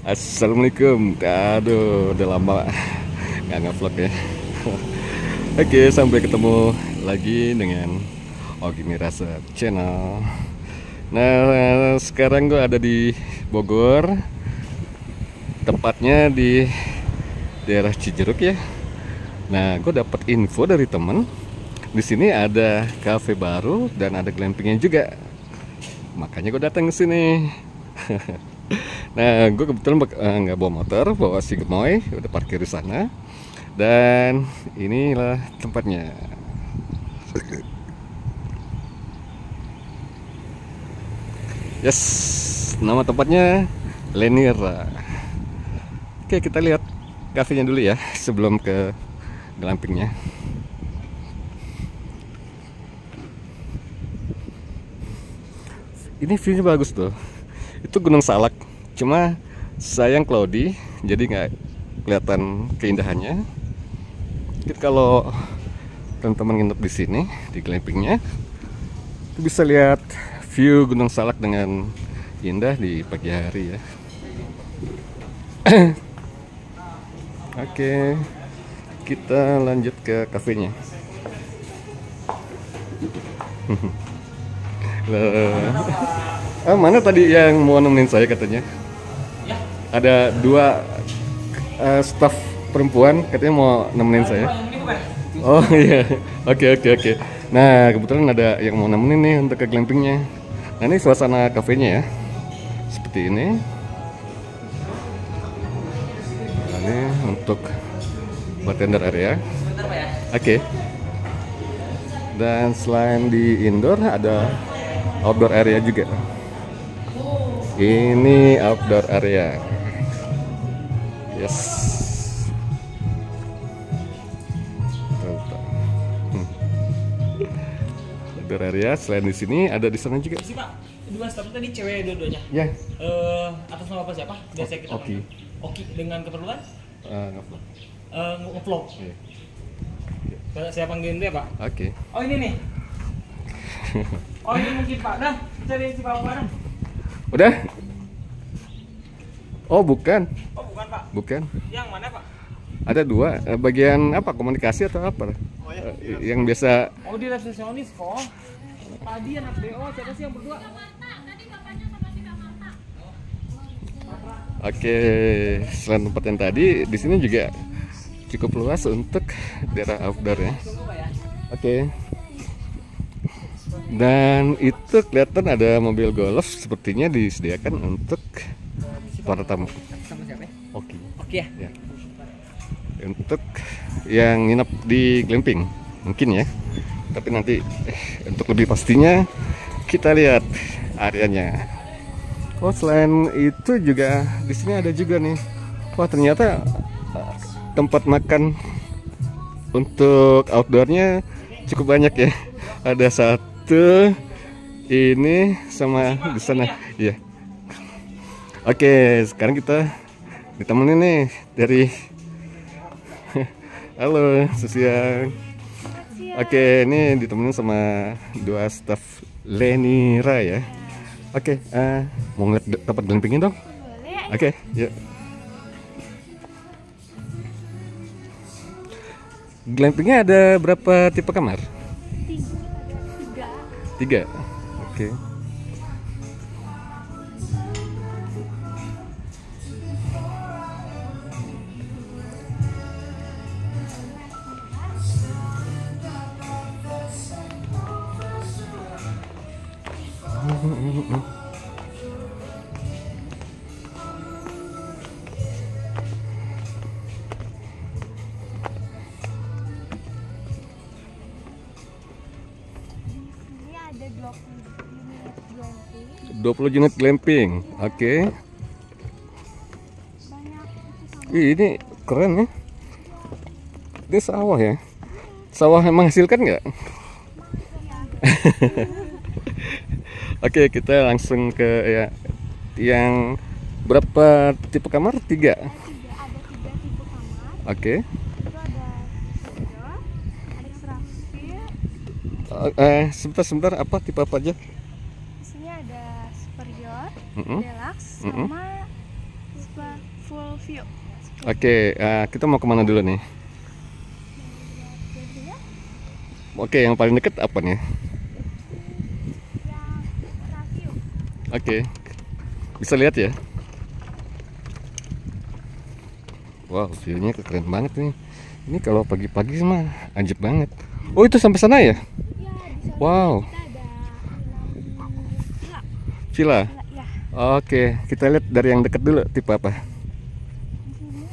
Assalamualaikum. Aduh, udah lama nggak ngevlog ya. Oke, sampai ketemu lagi dengan Ogi Mirasa Channel. Nah, sekarang gue ada di Bogor, tepatnya di daerah Cijeruk ya. Nah, gue dapat info dari temen. Di sini ada cafe baru dan ada glampingnya juga. Makanya gue datang ke sini. Nah, gue kebetulan nggak bawa motor, bawa si Gemoy, udah parkir di sana. Dan inilah tempatnya. Yes, nama tempatnya Lenira. Oke, kita lihat kafenya dulu ya sebelum ke glampingnya. Ini view-nya bagus tuh. Itu Gunung Salak. Cuma sayang cloudy, jadi nggak kelihatan keindahannya. Jadi kalau teman-teman nginep di sini di glampingnya, itu bisa lihat view Gunung Salak dengan indah di pagi hari ya. Oke, kita lanjut ke kafenya. Mana tadi yang mau nemenin saya katanya? Ada dua staf perempuan katanya mau nemenin saya. Oh iya, oke. Nah, kebetulan ada yang mau nemenin nih untuk ke glampingnya. Nah, ini suasana kafenya ya, seperti ini. Nah, ini untuk bartender area. Oke. Dan selain di indoor ada outdoor area juga. Ini outdoor area. Yes. Outdoor area. Selain di sini ada di sana juga. Si Pak, dua staff tadi cewek dua-duanya. Ya. Atas nama apa siapa? Biasa kita Oki. panggil. Oki dengan keperluan? Ngevlog. Ngevlog. Iya. Saya panggilin dia Pak. Oke. Oh ini nih. Oh ini mungkin Pak. Dah cari si Pak Dah. Udah? Oh bukan, Oh bukan Pak. bukan. Yang mana Pak? Ada dua. Bagian apa? Komunikasi atau apa? Oh ya. Yang biasa. Oh di resepsionis kok. Padi anak BO siapa sih yang berdua? Oke, selain tempat yang tadi, di sini juga cukup luas untuk daerah outdoor ya. Oke. Dan itu kelihatan ada mobil golf sepertinya disediakan untuk para tamu. Sama siapa ya? Oke. Oke ya. Ya. Untuk yang nginep di glamping mungkin ya. Tapi nanti untuk lebih pastinya kita lihat areanya. Oh, selain itu juga di sini ada juga nih. Wah, ternyata tempat makan untuk outdoornya cukup banyak ya. Ada satu ini sama di sana. Iya. Oke, sekarang kita ditemenin nih dari halo, siang. Oke, ini ditemenin sama dua staf Lenira ya. Oke, mau ngeliat tempat glampingnya dong? Boleh. Oke, yuk. Glampingnya ada berapa tipe kamar? Tiga. Tiga. Oke. Ini ada 20 unit glamping. 20 unit glamping. Oke. Banyak Ih, ini keren ya. Ini sawah ya. Sawah yang menghasilkan nggak? Oke, kita langsung ke ya, yang berapa tipe kamar? Tiga. ada tiga tipe kamar. Oke. Itu ada studio, ada ekstraksi. Sebentar, apa tipe apa aja? Di sini ada superior, Mm-mm. deluxe, Mm-mm. sama full view. Oke, kita mau kemana dulu nih? Jadi ya, Oke, yang paling deket apa nih? yang extra view. Oke, bisa lihat ya. Wow, view-nya keren banget nih. Ini kalau pagi-pagi mah anjep banget. Oh, itu sampai sana ya? Ya, di sana Wow, kita ada villa. villa. Villa, ya. Oke, kita lihat dari yang deket dulu. Tipe apa? Di sini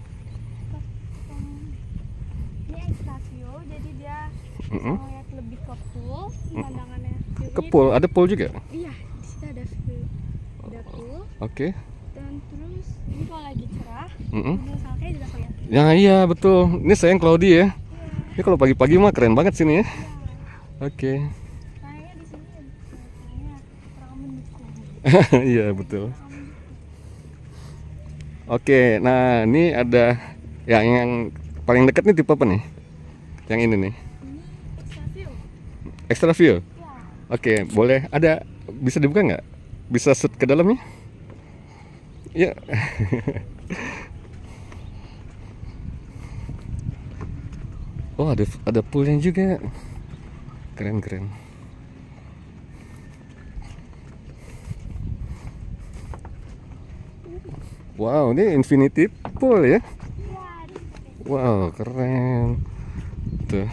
ini extra view, jadi dia bisa Mm-mm. ngeliat lebih ke pool, pemandangannya. View-nya Ke pool, ada pool juga. Iya, di situ ada view, ada pool. Oke. Dan terus ini kalau lagi cerah, Mm-mm. gunung Salkai juga kelihatan. Ya iya betul. Ini sayang cloudy ya. Ini kalau pagi-pagi mah keren banget sini ya. Oke. Kayaknya di sini kayaknya kurang mendukung. Iya betul. Oke, nah ini ada yang paling dekat nih tipe apa nih? Yang ini nih, Ini extra view. extra view. Ya, Oke, boleh. Ada bisa dibuka nggak? Bisa shoot ke dalamnya? Ya. Oh, ada poolnya juga. Keren keren. Wow, ini infinity pool ya. iya, di sini. Wow, keren. Tuh.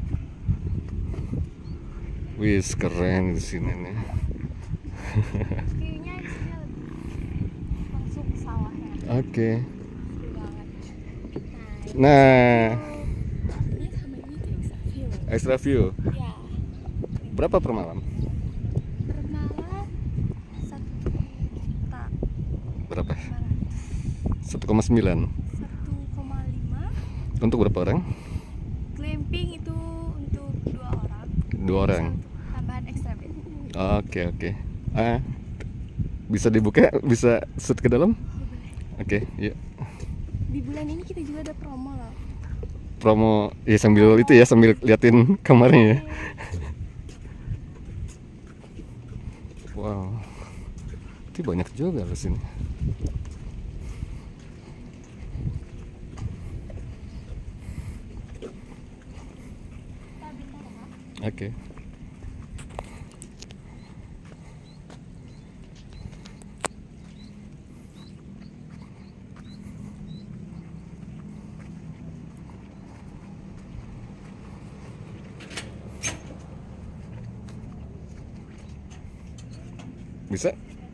Wis, keren di sini nih. View-nya di sini lebih langsung ke sawahnya. Oke. Seru banget. Nah, Ini sama ini tuh extra view. extra view. Ya, Berapa per malam? per malam 1 juta Berapa? 500. 1,9. 1,5. Untuk berapa orang? Glamping itu untuk 2 orang. Dua orang. Bisa tambahan extra bed. Oke, oke. Bisa dibuka? Bisa shoot ke dalam? Oke, yuk. Di bulan ini kita juga ada promo loh. Promo ya sambil itu ya, sambil liatin kamarnya ya. Wow. Itu banyak juga di sini. Oke. Bisa?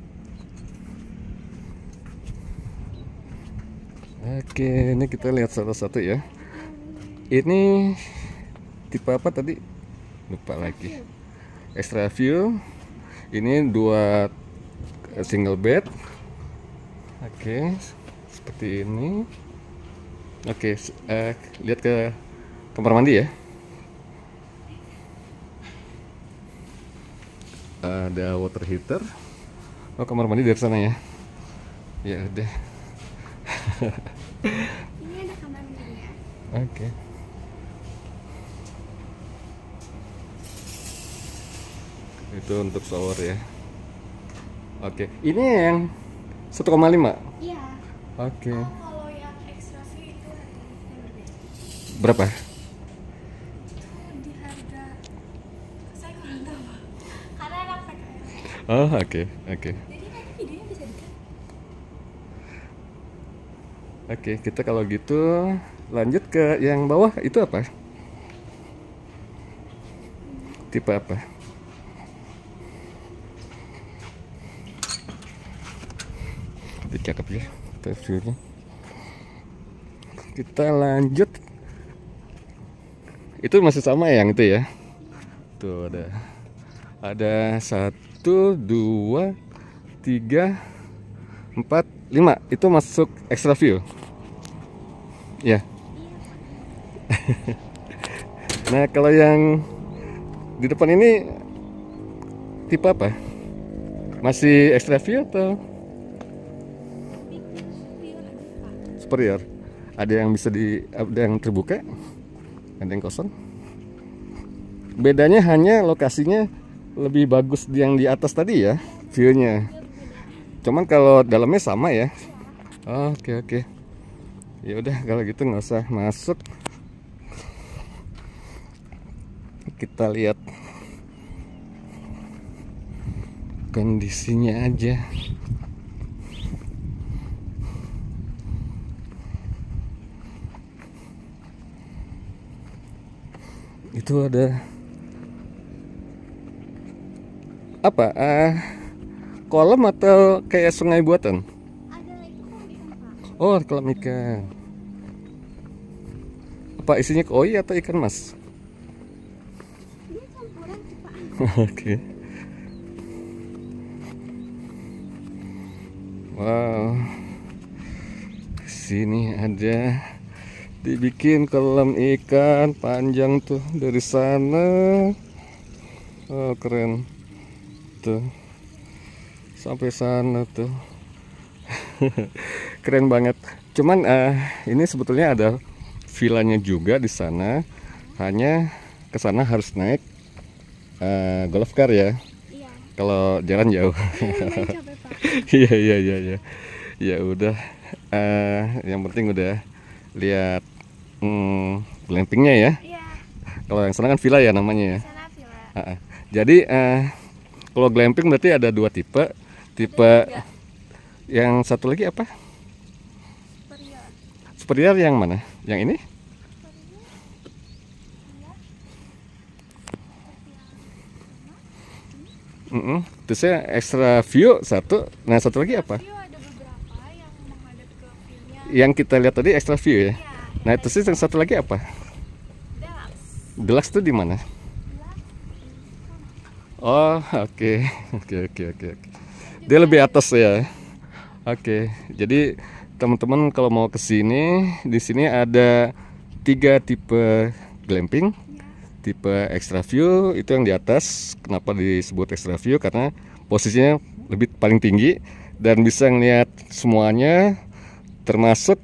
Oke, ini kita lihat satu-satu ya. Ini tipe apa tadi? Lupa lagi. Extra view. Ini 2 single bed. Oke, seperti ini. Oke, lihat ke kamar mandi ya. Ada water heater. Oh, kamar mandi dari sana ya. Ya udah. Ini ada kamar mandinya. Oke. Itu untuk shower ya. Oke, ini yang 1,5. Iya. Oke. Kalau yang extra view itu harganya berbeda. Berapa? Di harga saya kurang tahu karena anak PKL. Oh, oke, oke. Jadi nanti videonya bisa dikat. Oke, kita kalau gitu lanjut ke yang bawah. Itu apa? Tipe apa? Itu cakep ya, kita view-nya. Kita lanjut. Itu masih sama yang itu ya. Tuh ada 1, 2, 3, 4, 5. Itu masuk extra view. Ya. Nah, kalau yang di depan ini tipe apa? Masih extra view atau superior? Ada yang bisa ada yang terbuka, ada yang kosong. Bedanya hanya lokasinya lebih bagus yang di atas tadi ya, view-nya. Cuman kalau dalamnya sama ya. Oke oke. Ya udah kalau gitu nggak usah masuk. Kita lihat kondisinya aja. Itu ada apa? Kolam atau kayak sungai buatan? Ada itu kolam ikan, Pak. Oh, kolam ikan. Apa isinya koi atau ikan mas? Dia campuran sih, Pak. Oke. Wow. Sini ada dibikin kolam ikan panjang tuh dari sana. Oh, keren. Tuh. Sampai sana tuh. Keren banget. Cuman ini sebetulnya ada villanya juga di sana. Hanya ke sana harus naik golf car ya. Iya. Kalau jalan jauh. Capek, Pak. Iya iya iya iya. Ya udah. Yang penting udah lihat glampingnya ya. Iya. Kalau yang sana kan villa ya namanya ya. Sana villa. Jadi kalau glamping berarti ada dua tipe. Tipe yang satu lagi apa? Superior. Superior yang mana? Yang ini? Terusnya extra view satu. Nah satu lagi apa? View ada beberapa yang menghadap ke view-nya. Yang kita lihat tadi extra view ya. Iya. Nah terus yang satu lagi apa? Deluxe. Deluxe tuh di mana? Oh oke oke oke oke. Dia lebih atas ya. Oke, jadi teman-teman kalau mau ke sini, di sini ada 3 tipe glamping. Tipe extra view itu yang di atas. Kenapa disebut extra view? Karena posisinya lebih paling tinggi dan bisa ngeliat semuanya, termasuk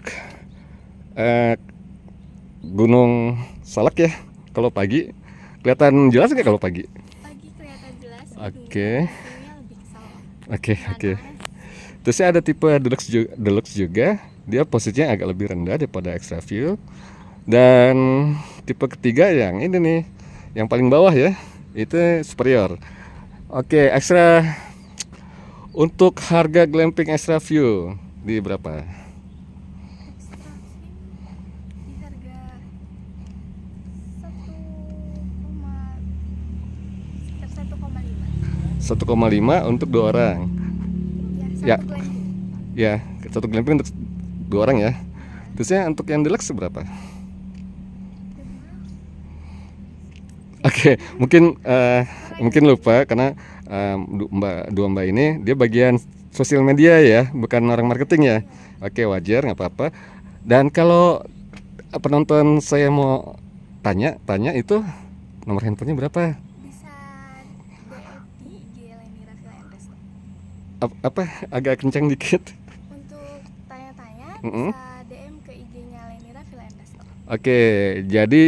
Gunung Salak ya. Kalau pagi kelihatan jelas nggak kalau pagi? Pagi kelihatan jelas. Oke. View-nya lebih ke salon. Oke. Terusnya ada tipe deluxe juga. Dia posisinya agak lebih rendah daripada extra view. Dan tipe ketiga yang ini nih, yang paling bawah ya, itu superior. Oke, extra. Untuk harga glamping extra view di berapa? Extra view di harga 1,5 untuk 2 orang. Ya, Ya. satu glamping. Ya, satu glamping untuk 2 orang ya. Terusnya untuk yang deluxe berapa? Oke, mungkin lupa karena dua mbak ini dia bagian sosial media ya, bukan orang marketing ya. Oke, wajar nggak apa-apa. Dan kalau penonton saya mau tanya itu nomor handphonenya berapa? Bisa DM di IG Lenira Villa and Resto. Apa agak kencang dikit? Untuk tanya-tanya Mm-mm. bisa DM ke IG-nya Lenira Villa and Resto. Oke, jadi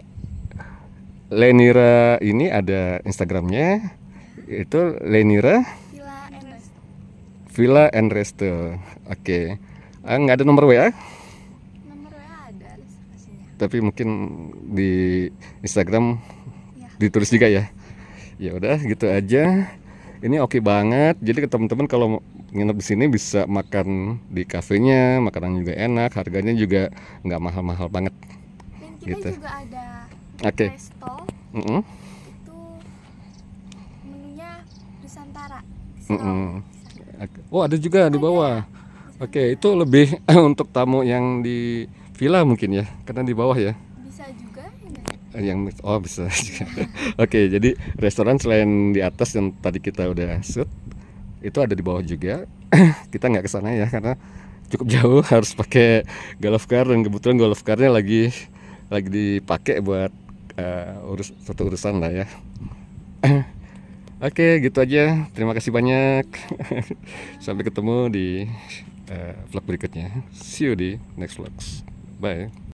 Lenira ini ada Instagramnya, itu Lenira Villa and Resto. Villa and Resto. Oke, nggak ada nomor WA, Nomor WA ada reservasinya. tapi mungkin di Instagram Ya. ditulis juga ya. Ya udah gitu aja. Ini oke banget. Jadi ke teman-teman kalau nginep di sini bisa makan di kafenya, makanan juga enak, harganya juga nggak mahal-mahal banget. Dan kita Gitu. juga ada Oke. resto. Mm-mm. Itu menunya Nusantara. Mm-mm. Oh ada juga di bawah. Oke, itu lebih untuk tamu yang di villa mungkin ya, karena di bawah ya. Bisa juga ya. Yang bisa juga. Oke, jadi restoran selain di atas yang tadi kita udah shoot, itu ada di bawah juga. Kita nggak ke sana ya karena cukup jauh, harus pakai golf car dan kebetulan golf carnya lagi dipakai buat satu urusan lah ya. Oke, gitu aja. Terima kasih banyak. Sampai ketemu di vlog berikutnya. See you di next vlogs. Bye.